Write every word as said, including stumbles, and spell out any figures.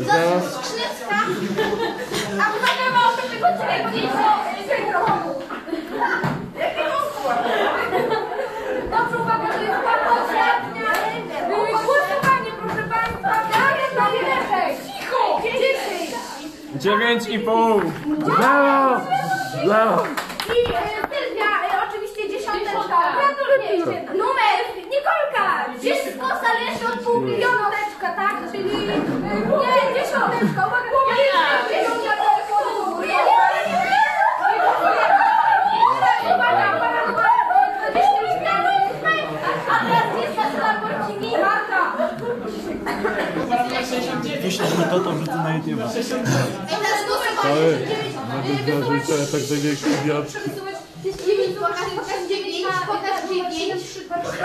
Skrzydka. A potem ma o tego ciebie dobrze, uwaga, to jest bardzo ostatnia. Głosowanie, proszę państwa. Dalej, dalej, cicho. dziesięć. Dziewięć i pół. Brawo! Brawo! I Sylwia, oczywiście dziesiąteczka. Gratuluję. Numer, Nikolka. Wszystko zależy od pół milionoweczka, tak? Czyli nie, dziesiąteczka. Uwaga, Jeśli że to, to wrzucę na YouTube. I teraz głosowanie. Nawet zażycia tak największy wiatr.